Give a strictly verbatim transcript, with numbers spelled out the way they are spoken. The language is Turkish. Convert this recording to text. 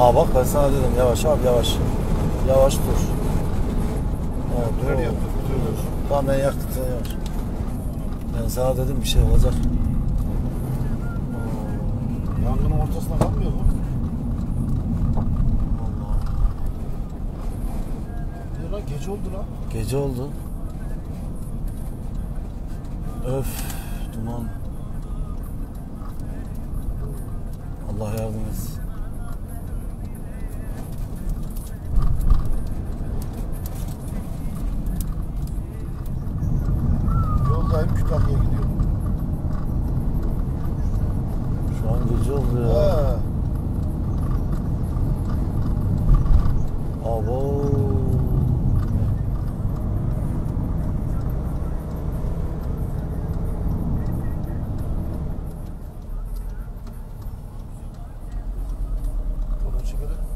Aa bak ben sana dedim yavaş abi yavaş. Yavaş dur. Evet, dur. Nereye yaptık? Dur. Tamam ben yaktım sen yavaş. Ben sana dedim bir şey olacak. Yangının ortasına kalmıyor mu? Allah. Ne lan gece oldu lan. Gece oldu. Öf duman. Allah yardım etsin. Yoldayım Kütahya'ya gidiyorum. Şu an gece oldu ya. He. Abo. Onu çekelim.